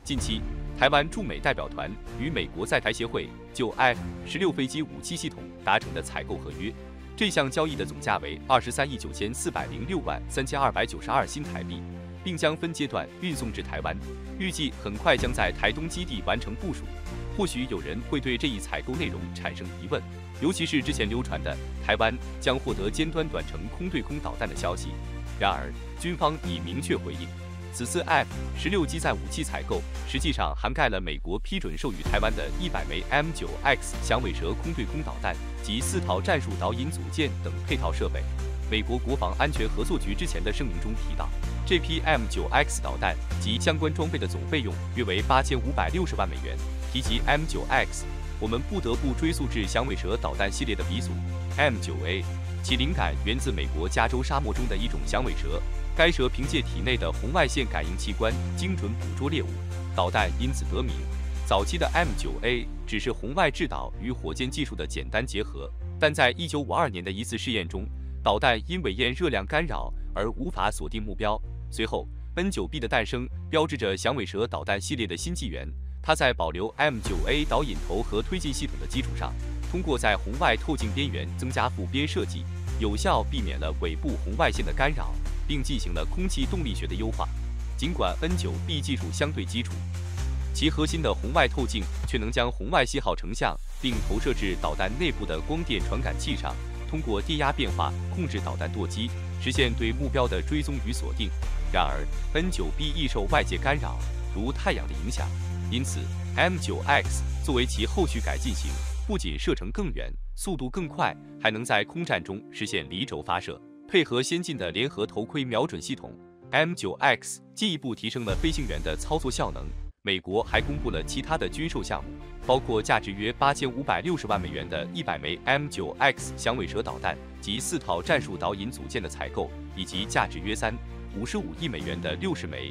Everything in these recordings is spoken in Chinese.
近期，台湾驻美代表团与美国在台协会就 F-16飞机武器系统达成的采购合约。这项交易的总价为23亿9406万3292新台币，并将分阶段运送至台湾，预计很快将在台东基地完成部署。或许有人会对这一采购内容产生疑问，尤其是之前流传的台湾将获得尖端短程空对空导弹的消息。然而，军方已明确回应，此次 F-16机载武器采购实际上涵盖了美国批准授予台湾的100枚 M9X 响尾蛇空对空导弹及4套战术导引组件等配套设备。美国国防安全合作局之前的声明中提到，这批 M9X 导弹及相关装备的总费用约为8560万美元。提及 M9X， 我们不得不追溯至响尾蛇导弹系列的鼻祖 M9A， 其灵感源自美国加州沙漠中的一种响尾蛇。该蛇凭借体内的红外线感应器官精准捕捉猎物，导弹因此得名。早期的 M9A 只是红外制导与火箭技术的简单结合，但在1952年的一次试验中，导弹因尾焰热量干扰而无法锁定目标。随后 N9B 的诞生标志着响尾蛇导弹系列的新纪元。它在保留 M9A 导引头和推进系统的基础上，通过在红外透镜边缘增加副边设计，有效避免了尾部红外线的干扰，并进行了空气动力学的优化。尽管 N9B 技术相对基础，其核心的红外透镜却能将红外信号成像，并投射至导弹内部的光电传感器上，通过电压变化控制导弹舵机，实现对目标的追踪与锁定。然而 N9B 易受外界干扰，如太阳的影响。因此 M9X 作为其后续改进型，不仅射程更远、速度更快，还能在空战中实现离轴发射。配合先进的联合头盔瞄准系统 ，M9X 进一步提升了飞行员的操作效能。美国还公布了其他的军售项目，包括价值约8560万美元的100枚 M9X 响尾蛇导弹及4套战术导引组件的采购，以及价值约55亿美元的60枚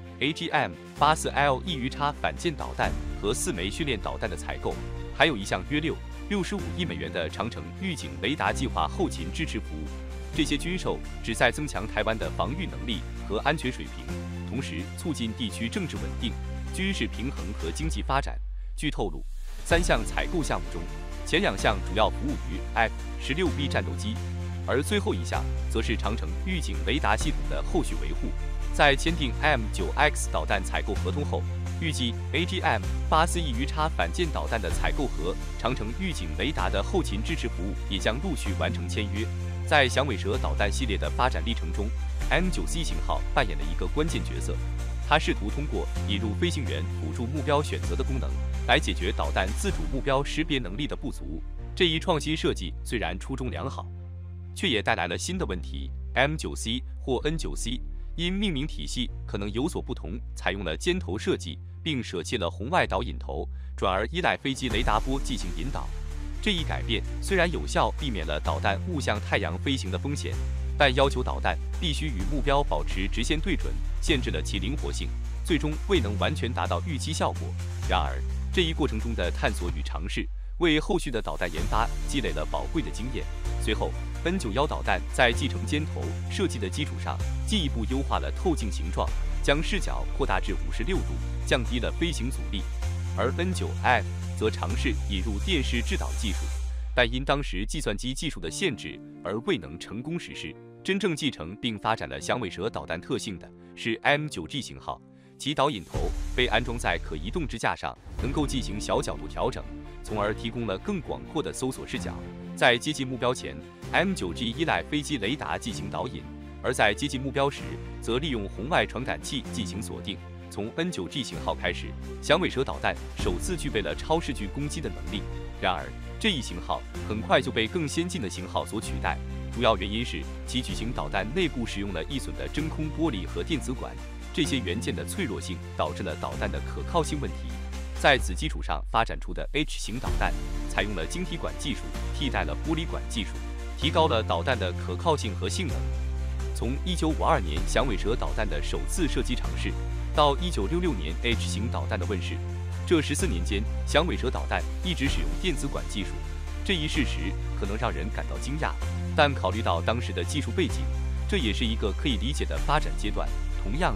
AGM-84L 异鱼叉反舰导弹和4枚训练导弹的采购，还有一项约65亿美元的长城预警雷达计划后勤支持服务。这些军售旨在增强台湾的防御能力和安全水平，同时促进地区政治稳定、军事平衡和经济发展。据透露，3项采购项目中，前2项主要服务于 F-16B 战斗机，而最后一项则是长城预警雷达系统的后续维护。在签订 M9X 导弹采购合同后，预计 AGM-84异鱼叉反舰导弹的采购和长城预警雷达的后勤支持服务也将陆续完成签约。在响尾蛇导弹系列的发展历程中， M9C 型号扮演了一个关键角色。它试图通过引入飞行员辅助目标选择的功能，来解决导弹自主目标识别能力的不足。这一创新设计虽然初衷良好，却也带来了新的问题。M9C 或 N9C 因命名体系可能有所不同，采用了尖头设计，并舍弃了红外导引头，转而依赖飞机雷达波进行引导。这一改变虽然有效避免了导弹误向太阳飞行的风险，但要求导弹必须与目标保持直线对准，限制了其灵活性，最终未能完全达到预期效果。然而，这一过程中的探索与尝试，为后续的导弹研发积累了宝贵的经验。随后 N91导弹在继承尖头设计的基础上，进一步优化了透镜形状，将视角扩大至56度，降低了飞行阻力。而 N9F 则尝试引入电视制导技术，但因当时计算机技术的限制而未能成功实施。真正继承并发展了响尾蛇导弹特性的是 M9G 型号，其导引头被安装在可移动支架上，能够进行小角度调整，从而提供了更广阔的搜索视角。在接近目标前， M9G 依赖飞机雷达进行导引，而在接近目标时，则利用红外传感器进行锁定。从 N9G 型号开始，响尾蛇导弹首次具备了超视距攻击的能力。然而，这一型号很快就被更先进的型号所取代，主要原因是其矩形导弹内部使用了易损的真空玻璃和电子管，这些元件的脆弱性导致了导弹的可靠性问题。在此基础上发展出的 H 型导弹，采用了晶体管技术，替代了玻璃管技术，提高了导弹的可靠性和性能。从1952年响尾蛇导弹的首次射击尝试，到1966年 H 型导弹的问世，这14年间，响尾蛇导弹一直使用电子管技术。这一事实可能让人感到惊讶，但考虑到当时的技术背景，这也是一个可以理解的发展阶段。同样的，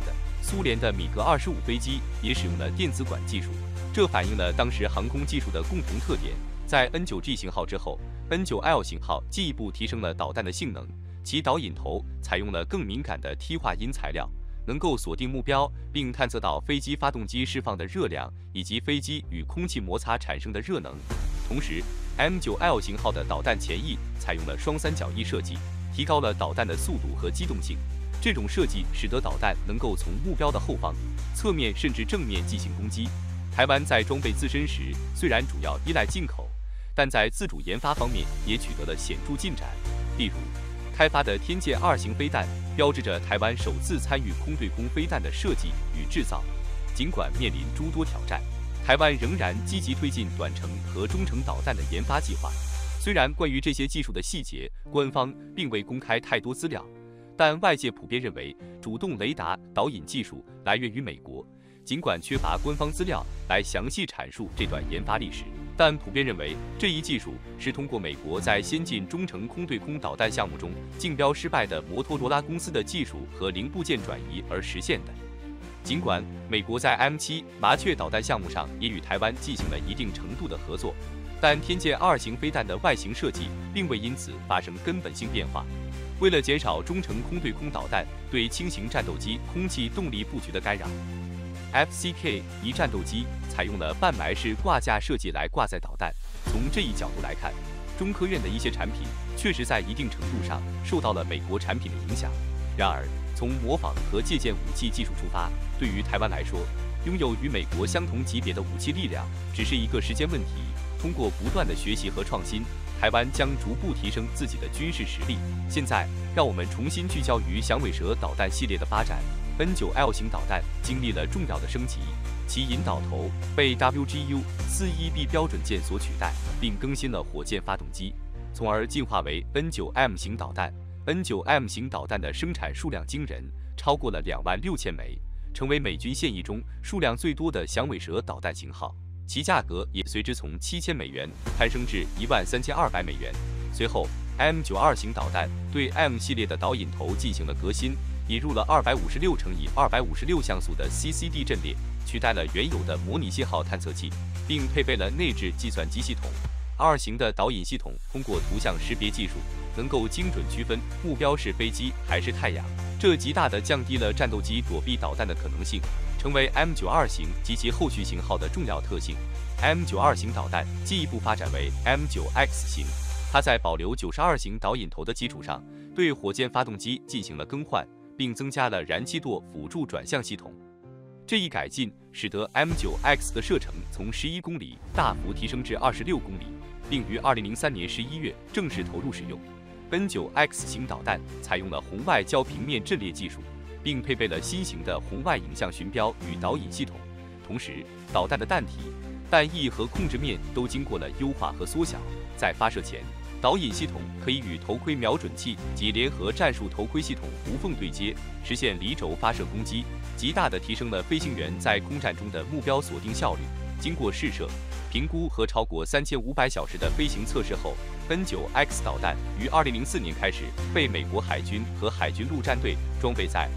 苏联的米格25飞机也使用了电子管技术，这反映了当时航空技术的共同特点。在 N9G 型号之后 ，N9L 型号进一步提升了导弹的性能，其导引头采用了更敏感的梯化铟材料，能够锁定目标，并探测到飞机发动机释放的热量以及飞机与空气摩擦产生的热能。同时 M9L 型号的导弹前翼采用了双三角翼设计，提高了导弹的速度和机动性。这种设计使得导弹能够从目标的后方、侧面甚至正面进行攻击。台湾在装备自身时，虽然主要依赖进口，但在自主研发方面也取得了显著进展。例如，开发的天剑2型飞弹，标志着台湾首次参与空对空飞弹的设计与制造。尽管面临诸多挑战，台湾仍然积极推进短程和中程导弹的研发计划。虽然关于这些技术的细节，官方并未公开太多资料，但外界普遍认为，主动雷达导引技术来源于美国。尽管缺乏官方资料来详细阐述这段研发历史，但普遍认为这一技术是通过美国在先进中程空对空导弹项目中竞标失败的摩托罗拉公司的技术和零部件转移而实现的。尽管美国在 M7 麻雀导弹项目上也与台湾进行了一定程度的合作，但天剑2型飞弹的外形设计并未因此发生根本性变化。为了减少中程空对空导弹对轻型战斗机空气动力布局的干扰， FCK-1战斗机采用了半埋式挂架设计来挂载导弹。从这一角度来看，中科院的一些产品确实在一定程度上受到了美国产品的影响。然而，从模仿和借鉴武器技术出发，对于台湾来说，拥有与美国相同级别的武器力量只是一个时间问题。通过不断的学习和创新，台湾将逐步提升自己的军事实力。现在，让我们重新聚焦于响尾蛇导弹系列的发展。N9L 型导弹经历了重要的升级，其引导头被 WGU-41B 标准件所取代，并更新了火箭发动机，从而进化为 N9M 型导弹。N9M 型导弹的生产数量惊人，超过了26000枚，成为美军现役中数量最多的响尾蛇导弹型号。其价格也随之从7000美元攀升至13200美元。随后 M92 型导弹对 M 系列的导引头进行了革新，引入了256×256像素的 CCD 阵列，取代了原有的模拟信号探测器，并配备了内置计算机系统。2型的导引系统通过图像识别技术，能够精准区分目标是飞机还是太阳，这极大地降低了战斗机躲避导弹的可能性，成为 M92 型及其后续型号的重要特性。M92 型导弹进一步发展为 M9X 型，它在保留92型导引头的基础上，对火箭发动机进行了更换，并增加了燃气舵辅助转向系统。这一改进使得 M9X 的射程从11公里大幅提升至26公里，并于2003年11月正式投入使用。N9X 型导弹采用了红外焦平面阵列技术，并配备了新型的红外影像寻标与导引系统。同时，导弹的弹体、弹翼和控制面都经过了优化和缩小。在发射前，导引系统可以与头盔瞄准器及联合战术头盔系统无缝对接，实现离轴发射攻击，极大地提升了飞行员在空战中的目标锁定效率。经过试射、评估和超过3500小时的飞行测试后， N9X 导弹于2004年开始被美国海军和海军陆战队装备在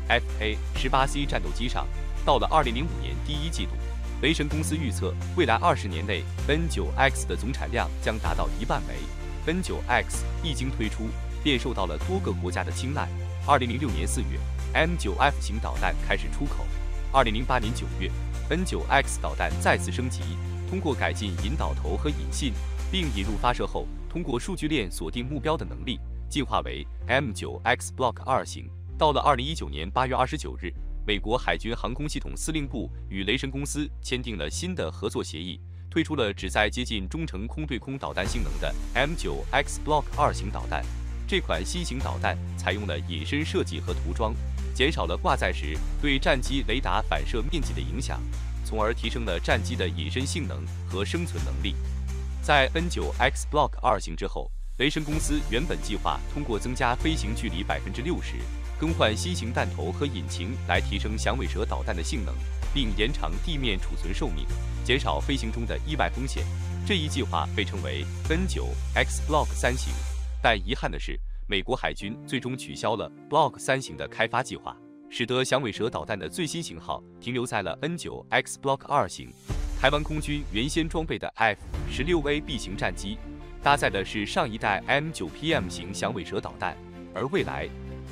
FA-18C 战斗机上。到了2005年第一季度，雷神公司预测，未来20年内 N9X 的总产量将达到1万枚。N9X 一经推出，便受到了多个国家的青睐。2006年4月 ，M9F 型导弹开始出口。2008年9月，N9X 导弹再次升级，通过改进引导头和引信，并引入发射后通过数据链锁定目标的能力，进化为 M9X Block 2型。到了2019年8月29日，美国海军航空系统司令部与雷神公司签订了新的合作协议，推出了旨在接近中程空对空导弹性能的 M9X Block 2型导弹。这款新型导弹采用了隐身设计和涂装，减少了挂载时对战机雷达反射面积的影响，从而提升了战机的隐身性能和生存能力。在 N9X Block 2型之后，雷神公司原本计划通过增加飞行距离60%，更换新型弹头和引擎来提升响尾蛇导弹的性能，并延长地面储存寿命，减少飞行中的意外风险。这一计划被称为 N9X Block 3型。但遗憾的是，美国海军最终取消了 Block 3型的开发计划。 使得响尾蛇导弹的最新型号停留在了 N9X Block 2型。台湾空军原先装备的 F-16A B 型战机，搭载的是上一代 M9PM 型响尾蛇导弹，而未来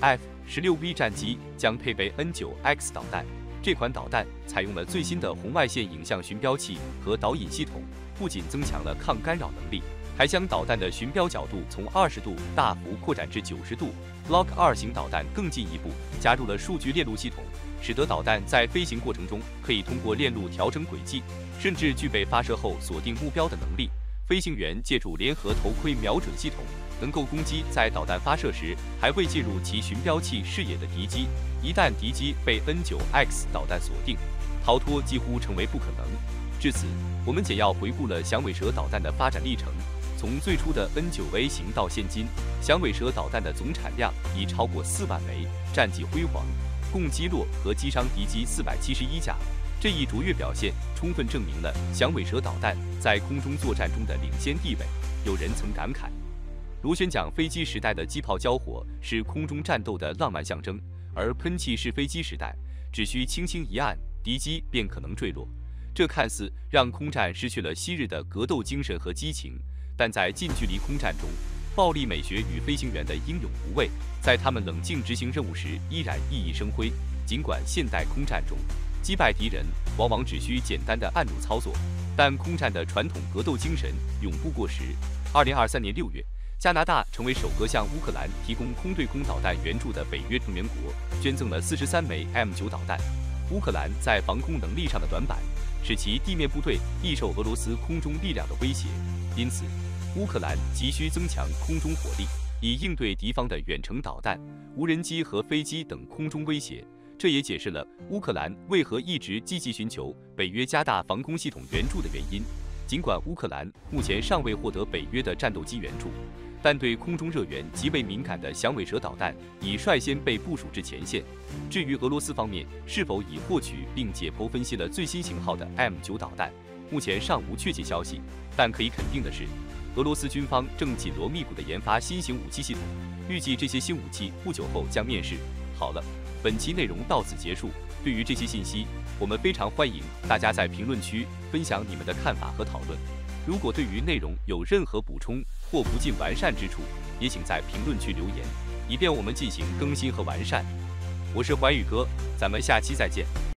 F-16V 战机将配备 N9X 导弹。这款导弹采用了最新的红外线影像寻标器和导引系统，不仅增强了抗干扰能力，还将导弹的寻标角度从20度大幅扩展至90度。Block 2型导弹更进一步加入了数据链路系统，使得导弹在飞行过程中可以通过链路调整轨迹，甚至具备发射后锁定目标的能力。飞行员借助联合头盔瞄准系统，能够攻击在导弹发射时还未进入其寻标器视野的敌机。一旦敌机被 N9X 导弹锁定，逃脱几乎成为不可能。至此，我们简要回顾了响尾蛇导弹的发展历程。从最初的 N9A 型到现今，响尾蛇导弹的总产量已超过4万枚，战绩辉煌，共击落和击伤敌机471架。这一卓越表现充分证明了响尾蛇导弹在空中作战中的领先地位。有人曾感慨，螺旋桨飞机时代的机炮交火是空中战斗的浪漫象征，而喷气式飞机时代，只需轻轻一按，敌机便可能坠落。这看似让空战失去了昔日的格斗精神和激情，但在近距离空战中，暴力美学与飞行员的英勇无畏，在他们冷静执行任务时依然熠熠生辉。尽管现代空战中击败敌人往往只需简单的按钮操作，但空战的传统格斗精神永不过时。2023年6月，加拿大成为首个向乌克兰提供空对空导弹援助的北约成员国，捐赠了43枚 M9 导弹。乌克兰在防空能力上的短板，使其地面部队易受俄罗斯空中力量的威胁，因此乌克兰急需增强空中火力，以应对敌方的远程导弹、无人机和飞机等空中威胁。这也解释了乌克兰为何一直积极寻求北约加大防空系统援助的原因。尽管乌克兰目前尚未获得北约的战斗机援助，但对空中热源极为敏感的响尾蛇导弹已率先被部署至前线。至于俄罗斯方面是否已获取并解剖分析了最新型号的 M9 导弹，目前尚无确切消息。但可以肯定的是，俄罗斯军方正紧锣密鼓地研发新型武器系统，预计这些新武器不久后将面世。好了，本期内容到此结束。对于这些信息，我们非常欢迎大家在评论区分享你们的看法和讨论。如果对于内容有任何补充或不尽完善之处，也请在评论区留言，以便我们进行更新和完善。我是环宇哥，咱们下期再见。